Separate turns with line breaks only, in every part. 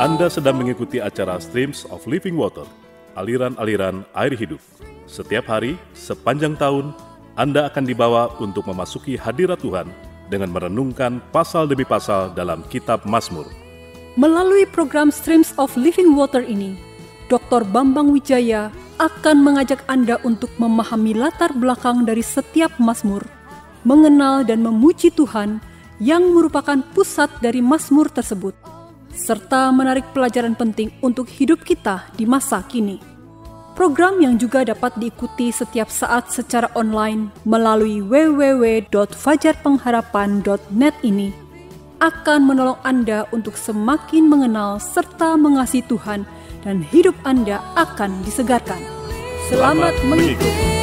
Anda sedang mengikuti acara Streams of Living Water, aliran-aliran air hidup. Setiap hari, sepanjang tahun, Anda akan dibawa untuk memasuki hadirat Tuhan dengan merenungkan pasal demi pasal dalam kitab Mazmur.
Melalui program Streams of Living Water ini, Dr. Bambang Wijaya akan mengajak Anda untuk memahami latar belakang dari setiap Mazmur, mengenal dan memuji Tuhan yang merupakan pusat dari Mazmur tersebut, serta menarik pelajaran penting untuk hidup kita di masa kini. Program yang juga dapat diikuti setiap saat secara online melalui www.fajarpengharapan.net ini akan menolong Anda untuk semakin mengenal serta mengasihi Tuhan dan hidup Anda akan disegarkan. Selamat mengikuti.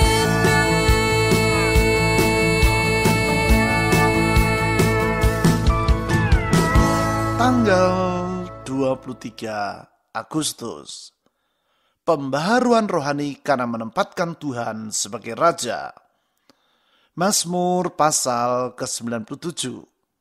Tanggal 23 Agustus, pembaharuan rohani karena menempatkan Tuhan sebagai Raja. Mazmur pasal ke-97.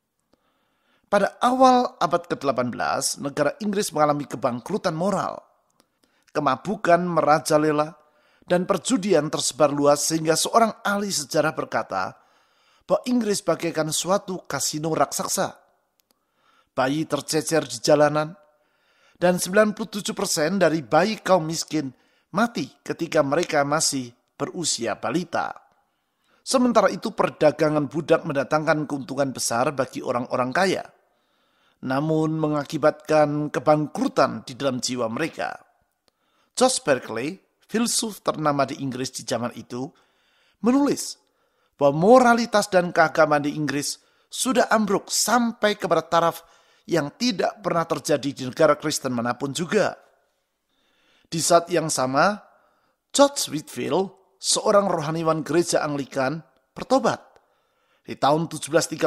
Pada awal abad ke-18, negara Inggris mengalami kebangkrutan moral. Kemabukan merajalela dan perjudian tersebar luas sehingga seorang ahli sejarah berkata bahwa Inggris bagaikan suatu kasino raksasa. Bayi tercecer di jalanan, dan 97% dari bayi kaum miskin mati ketika mereka masih berusia balita. Sementara itu perdagangan budak mendatangkan keuntungan besar bagi orang-orang kaya, namun mengakibatkan kebangkrutan di dalam jiwa mereka. George Berkeley, filsuf ternama di Inggris di zaman itu, menulis bahwa moralitas dan keagamaan di Inggris sudah ambruk sampai kepada taraf yang tidak pernah terjadi di negara Kristen manapun juga. Di saat yang sama, George Whitefield, seorang rohaniwan gereja Anglikan, bertobat. Di tahun 1737,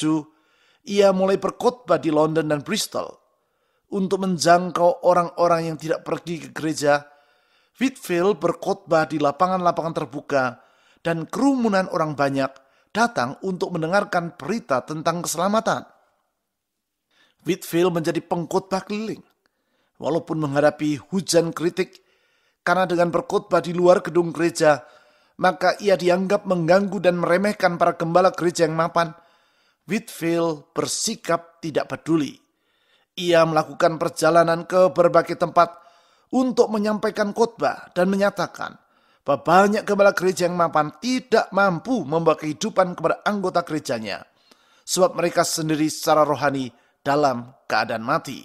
ia mulai berkhotbah di London dan Bristol. Untuk menjangkau orang-orang yang tidak pergi ke gereja, Whitefield berkhotbah di lapangan-lapangan terbuka dan kerumunan orang banyak datang untuk mendengarkan berita tentang keselamatan. Whitefield menjadi pengkhotbah keliling, walaupun menghadapi hujan kritik karena dengan berkhotbah di luar gedung gereja, maka ia dianggap mengganggu dan meremehkan para gembala gereja yang mapan. Whitefield bersikap tidak peduli. Ia melakukan perjalanan ke berbagai tempat untuk menyampaikan khotbah dan menyatakan bahwa banyak gembala gereja yang mapan tidak mampu membawa kehidupan kepada anggota gerejanya, sebab mereka sendiri secara rohani dalam keadaan mati.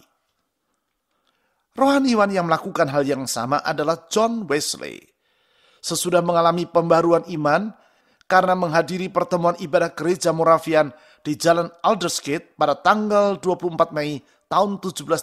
Rohaniwan yang melakukan hal yang sama adalah John Wesley. Sesudah mengalami pembaruan iman karena menghadiri pertemuan ibadah gereja Moravian di Jalan Aldersgate pada tanggal 24 Mei tahun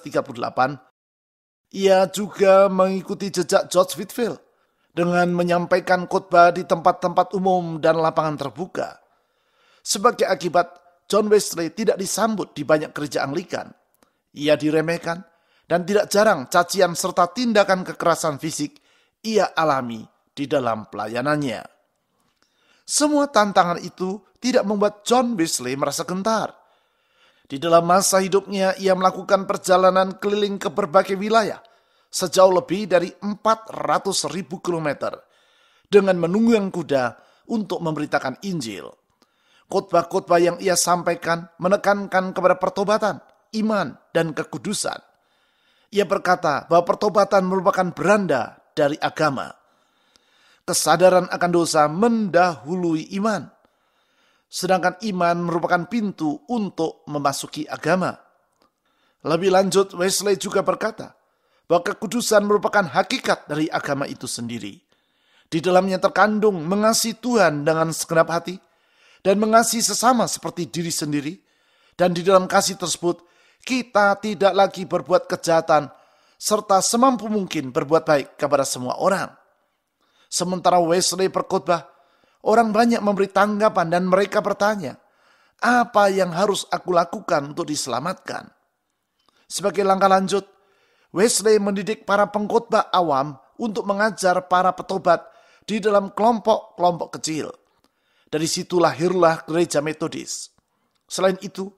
1738, ia juga mengikuti jejak George Whitefield dengan menyampaikan khotbah di tempat-tempat umum dan lapangan terbuka. Sebagai akibat, John Wesley tidak disambut di banyak gereja Anglikan. Ia diremehkan dan tidak jarang cacian serta tindakan kekerasan fisik ia alami di dalam pelayanannya. Semua tantangan itu tidak membuat John Wesley merasa gentar. Di dalam masa hidupnya ia melakukan perjalanan keliling ke berbagai wilayah sejauh lebih dari 400.000 kilometer dengan menunggang kuda untuk memberitakan Injil. Khotbah-khotbah yang ia sampaikan menekankan kepada pertobatan, iman, dan kekudusan. Ia berkata bahwa pertobatan merupakan beranda dari agama. Kesadaran akan dosa mendahului iman. Sedangkan iman merupakan pintu untuk memasuki agama. Lebih lanjut, Wesley juga berkata bahwa kekudusan merupakan hakikat dari agama itu sendiri. Di dalamnya terkandung mengasihi Tuhan dengan segenap hati, dan mengasihi sesama seperti diri sendiri. Dan di dalam kasih tersebut, kita tidak lagi berbuat kejahatan, serta semampu mungkin berbuat baik kepada semua orang. Sementara Wesley berkhotbah, orang banyak memberi tanggapan dan mereka bertanya, apa yang harus aku lakukan untuk diselamatkan? Sebagai langkah lanjut, Wesley mendidik para pengkhotbah awam untuk mengajar para petobat di dalam kelompok-kelompok kecil. Dari situ lahirlah gereja Metodis. Selain itu,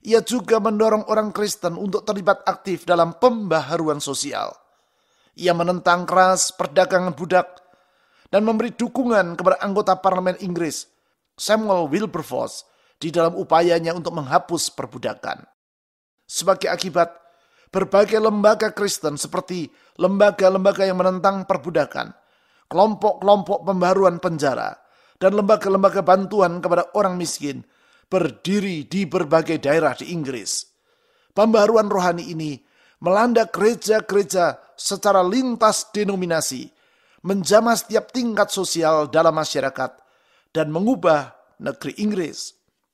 Ia juga mendorong orang Kristen untuk terlibat aktif dalam pembaharuan sosial. Ia menentang keras perdagangan budak dan memberi dukungan kepada anggota parlemen Inggris, Samuel Wilberforce, di dalam upayanya untuk menghapus perbudakan. Sebagai akibat, berbagai lembaga Kristen seperti lembaga-lembaga yang menentang perbudakan, kelompok-kelompok pembaharuan penjara, dan lembaga-lembaga bantuan kepada orang miskin berdiri di berbagai daerah di Inggris. Pembaharuan rohani ini melanda gereja-gereja secara lintas denominasi, menjamah setiap tingkat sosial dalam masyarakat, dan mengubah negeri Inggris.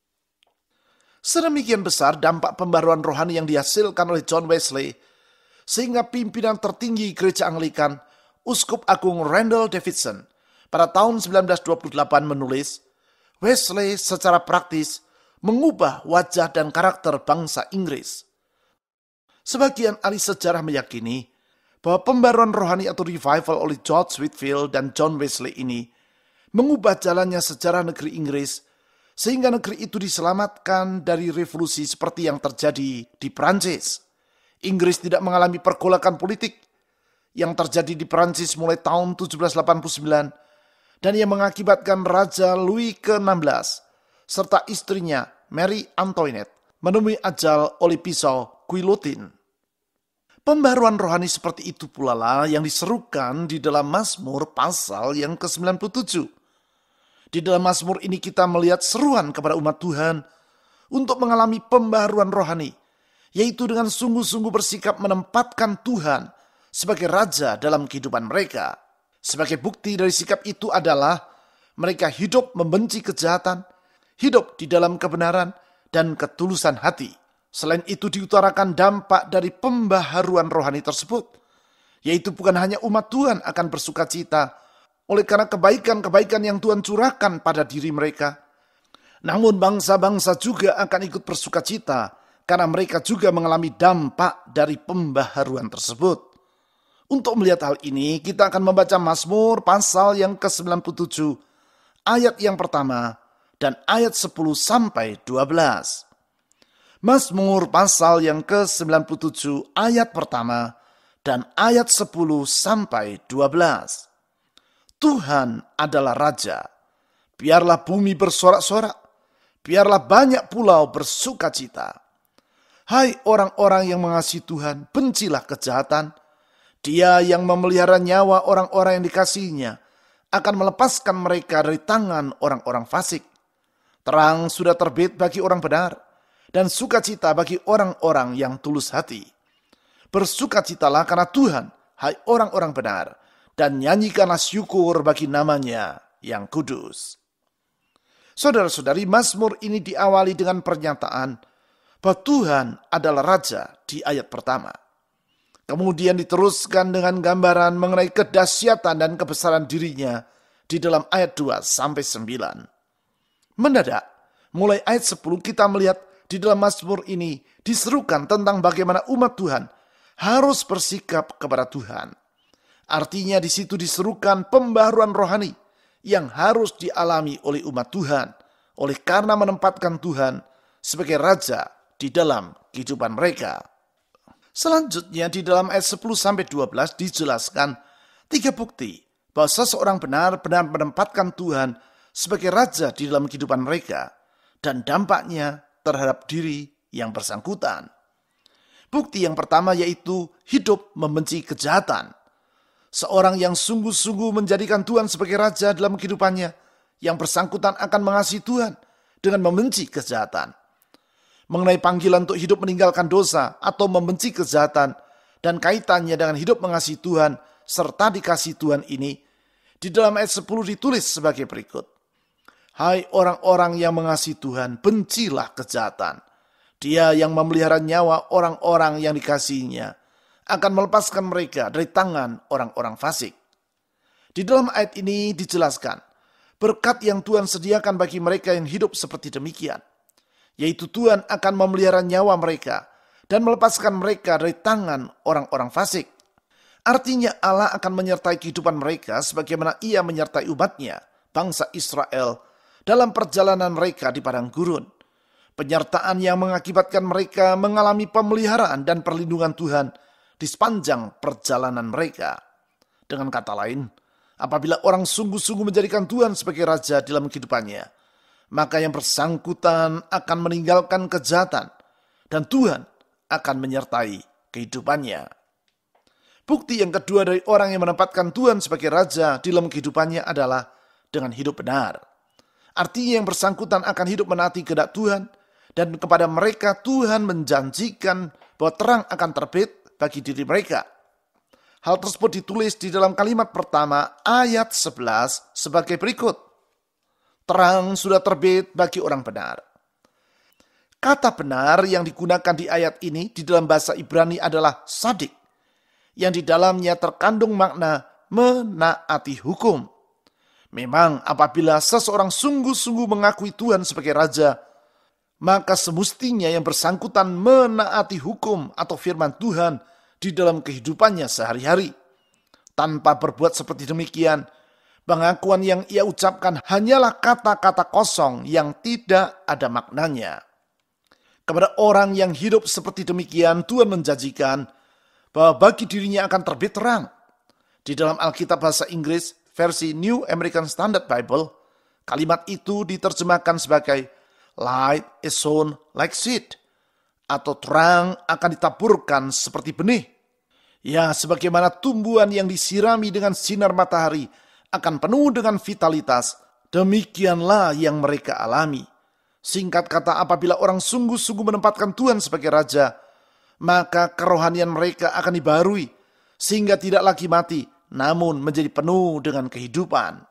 Sedemikian besar dampak pembaharuan rohani yang dihasilkan oleh John Wesley, sehingga pimpinan tertinggi gereja Anglikan, Uskup Agung Randall Davidson, pada tahun 1928 menulis, Wesley secara praktis mengubah wajah dan karakter bangsa Inggris. Sebagian ahli sejarah meyakini bahwa pembaruan rohani atau revival oleh George Whitefield dan John Wesley ini mengubah jalannya sejarah negeri Inggris, sehingga negeri itu diselamatkan dari revolusi seperti yang terjadi di Prancis. Inggris tidak mengalami pergolakan politik yang terjadi di Prancis mulai tahun 1789, dan yang mengakibatkan Raja Louis ke-16 serta istrinya Mary Antoinette menemui ajal oleh pisau guillotine. Pembaruan rohani seperti itu pula lah yang diserukan di dalam Mazmur pasal yang ke-97. Di dalam Mazmur ini kita melihat seruan kepada umat Tuhan untuk mengalami pembaruan rohani, yaitu dengan sungguh-sungguh bersikap menempatkan Tuhan sebagai Raja dalam kehidupan mereka. Sebagai bukti dari sikap itu adalah mereka hidup membenci kejahatan, hidup di dalam kebenaran dan ketulusan hati. Selain itu diutarakan dampak dari pembaharuan rohani tersebut, yaitu bukan hanya umat Tuhan akan bersuka cita oleh karena kebaikan-kebaikan yang Tuhan curahkan pada diri mereka, namun bangsa-bangsa juga akan ikut bersuka cita karena mereka juga mengalami dampak dari pembaharuan tersebut. Untuk melihat hal ini, kita akan membaca Mazmur pasal yang ke-97, ayat yang pertama, dan ayat 10 sampai 12. Mazmur pasal yang ke-97, ayat pertama, dan ayat 10 sampai 12. Tuhan adalah Raja, biarlah bumi bersorak-sorak, biarlah banyak pulau bersuka cita. Hai orang-orang yang mengasihi Tuhan, bencilah kejahatan. Dia yang memelihara nyawa orang-orang yang dikasihinya akan melepaskan mereka dari tangan orang-orang fasik. Terang sudah terbit bagi orang benar, dan sukacita bagi orang-orang yang tulus hati. Bersukacitalah karena Tuhan, hai orang-orang benar, dan nyanyikanlah syukur bagi namanya yang kudus. Saudara-saudari, Mazmur ini diawali dengan pernyataan bahwa Tuhan adalah Raja di ayat pertama. Kemudian diteruskan dengan gambaran mengenai kedahsyatan dan kebesaran dirinya di dalam ayat 2 sampai 9. Mendadak, mulai ayat 10 kita melihat di dalam Mazmur ini diserukan tentang bagaimana umat Tuhan harus bersikap kepada Tuhan. Artinya di situ diserukan pembaharuan rohani yang harus dialami oleh umat Tuhan oleh karena menempatkan Tuhan sebagai Raja di dalam kehidupan mereka. Selanjutnya di dalam ayat 10-12 dijelaskan 3 bukti bahwa seseorang benar-benar menempatkan Tuhan sebagai Raja di dalam kehidupan mereka dan dampaknya terhadap diri yang bersangkutan. Bukti yang pertama yaitu hidup membenci kejahatan. Seorang yang sungguh-sungguh menjadikan Tuhan sebagai Raja dalam kehidupannya, yang bersangkutan akan mengasihi Tuhan dengan membenci kejahatan. Mengenai panggilan untuk hidup meninggalkan dosa atau membenci kejahatan dan kaitannya dengan hidup mengasihi Tuhan serta dikasihi Tuhan ini, di dalam ayat 10 ditulis sebagai berikut. Hai orang-orang yang mengasihi Tuhan, bencilah kejahatan. Dia yang memelihara nyawa orang-orang yang dikasihinya akan melepaskan mereka dari tangan orang-orang fasik. Di dalam ayat ini dijelaskan berkat yang Tuhan sediakan bagi mereka yang hidup seperti demikian, yaitu Tuhan akan memelihara nyawa mereka dan melepaskan mereka dari tangan orang-orang fasik. Artinya Allah akan menyertai kehidupan mereka sebagaimana Ia menyertai umatnya, bangsa Israel, dalam perjalanan mereka di padang gurun. Penyertaan yang mengakibatkan mereka mengalami pemeliharaan dan perlindungan Tuhan di sepanjang perjalanan mereka. Dengan kata lain, apabila orang sungguh-sungguh menjadikan Tuhan sebagai Raja dalam kehidupannya, maka yang bersangkutan akan meninggalkan kejahatan dan Tuhan akan menyertai kehidupannya. Bukti yang kedua dari orang yang menempatkan Tuhan sebagai Raja dalam kehidupannya adalah dengan hidup benar. Artinya yang bersangkutan akan hidup menaati kehendak Tuhan, dan kepada mereka Tuhan menjanjikan bahwa terang akan terbit bagi diri mereka. Hal tersebut ditulis di dalam kalimat pertama ayat 11 sebagai berikut. Terang sudah terbit bagi orang benar. Kata benar yang digunakan di ayat ini di dalam bahasa Ibrani adalah sadik, yang di dalamnya terkandung makna menaati hukum. Memang apabila seseorang sungguh-sungguh mengakui Tuhan sebagai Raja, maka semestinya yang bersangkutan menaati hukum atau firman Tuhan di dalam kehidupannya sehari-hari. Tanpa berbuat seperti demikian, pengakuan yang ia ucapkan hanyalah kata-kata kosong yang tidak ada maknanya. Kepada orang yang hidup seperti demikian, Tuhan menjanjikan bahwa bagi dirinya akan terbit terang. Di dalam Alkitab bahasa Inggris versi New American Standard Bible, kalimat itu diterjemahkan sebagai light is sown like seed, atau terang akan ditaburkan seperti benih. Ya, sebagaimana tumbuhan yang disirami dengan sinar matahari akan penuh dengan vitalitas, demikianlah yang mereka alami. Singkat kata, apabila orang sungguh-sungguh menempatkan Tuhan sebagai Raja, maka kerohanian mereka akan dibaharui, sehingga tidak lagi mati, namun menjadi penuh dengan kehidupan.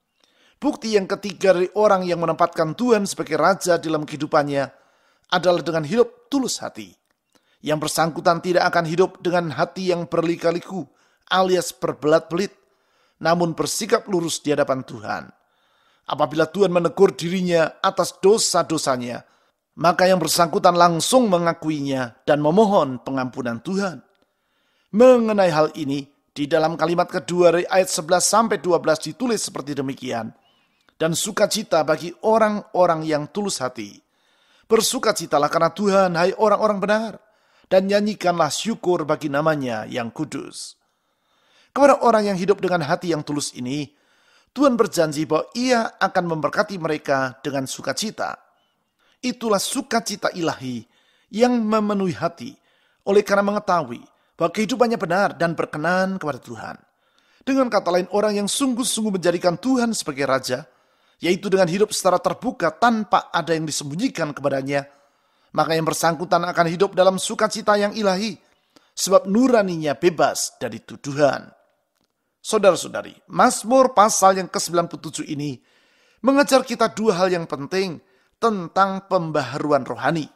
Bukti yang ketiga dari orang yang menempatkan Tuhan sebagai Raja dalam kehidupannya adalah dengan hidup tulus hati. Yang bersangkutan tidak akan hidup dengan hati yang berlika-liku alias berbelat-belit, namun bersikap lurus di hadapan Tuhan. Apabila Tuhan menegur dirinya atas dosa-dosanya, maka yang bersangkutan langsung mengakuinya dan memohon pengampunan Tuhan. Mengenai hal ini, di dalam kalimat kedua dari ayat 11-12 ditulis seperti demikian. Dan sukacita bagi orang-orang yang tulus hati. Bersukacitalah karena Tuhan, hai orang-orang benar, dan nyanyikanlah syukur bagi namanya yang kudus. Kepada orang yang hidup dengan hati yang tulus ini, Tuhan berjanji bahwa ia akan memberkati mereka dengan sukacita. Itulah sukacita ilahi yang memenuhi hati, oleh karena mengetahui bahwa kehidupannya benar dan berkenan kepada Tuhan. Dengan kata lain, orang yang sungguh-sungguh menjadikan Tuhan sebagai Raja, yaitu dengan hidup secara terbuka tanpa ada yang disembunyikan kepadanya, maka yang bersangkutan akan hidup dalam sukacita yang ilahi, sebab nuraninya bebas dari tuduhan. Saudara-saudari, Mazmur pasal yang ke-97 ini mengajar kita dua hal yang penting tentang pembaharuan rohani.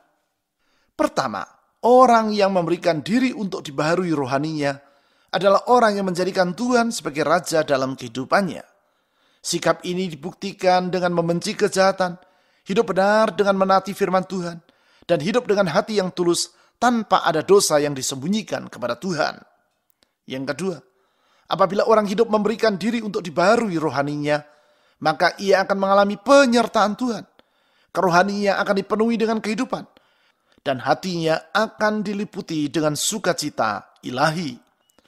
Pertama, orang yang memberikan diri untuk dibaharui rohaninya adalah orang yang menjadikan Tuhan sebagai Raja dalam kehidupannya. Sikap ini dibuktikan dengan membenci kejahatan, hidup benar dengan menaati firman Tuhan, dan hidup dengan hati yang tulus tanpa ada dosa yang disembunyikan kepada Tuhan. Yang kedua, apabila orang hidup memberikan diri untuk dibaharui rohaninya, maka ia akan mengalami penyertaan Tuhan. Kerohaninya akan dipenuhi dengan kehidupan, dan hatinya akan diliputi dengan sukacita ilahi.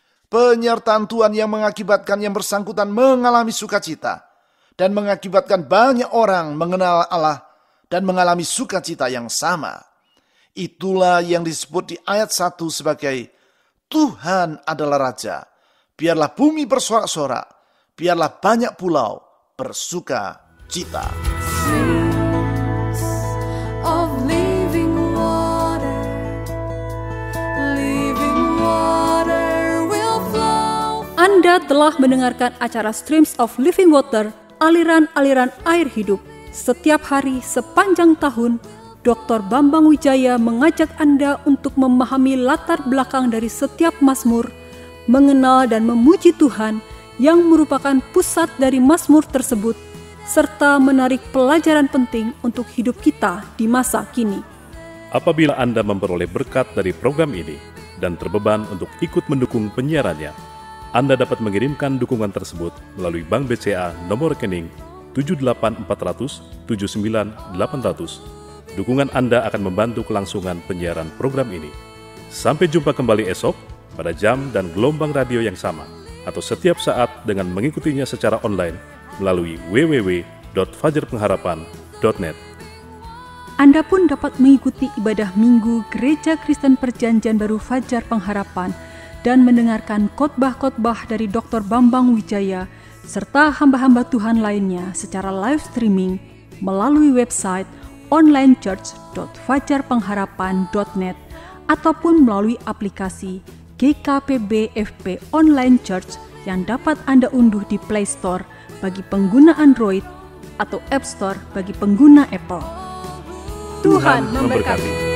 Penyertaan Tuhan yang mengakibatkan yang bersangkutan mengalami sukacita dan mengakibatkan banyak orang mengenal Allah dan mengalami sukacita yang sama. Itulah yang disebut di ayat 1 sebagai Tuhan adalah Raja. Biarlah bumi bersorak-sorak, biarlah banyak pulau bersuka cita.
Anda telah mendengarkan acara Streams of Living Water, aliran-aliran air hidup. Setiap hari sepanjang tahun, Dr. Bambang Wijaya mengajak Anda untuk memahami latar belakang dari setiap mazmur, mengenal dan memuji Tuhan yang merupakan pusat dari mazmur tersebut, serta menarik pelajaran penting untuk hidup kita di masa kini.
Apabila Anda memperoleh berkat dari program ini dan terbeban untuk ikut mendukung penyiarannya, Anda dapat mengirimkan dukungan tersebut melalui Bank BCA nomor rekening 78400 79800 Dukungan Anda akan membantu kelangsungan penyiaran program ini. Sampai jumpa kembali esok pada jam dan gelombang radio yang sama, atau setiap saat dengan mengikutinya secara online melalui www.fajarpengharapan.net.
Anda pun dapat mengikuti ibadah Minggu Gereja Kristen Perjanjian Baru Fajar Pengharapan dan mendengarkan khotbah-khotbah dari Dr. Bambang Wijaya serta hamba-hamba Tuhan lainnya secara live streaming melalui website onlinechurch.fajarpengharapan.net ataupun melalui aplikasi GKPB FP Online Church yang dapat Anda unduh di Play Store bagi pengguna Android atau App Store bagi pengguna Apple.
Tuhan memberkati.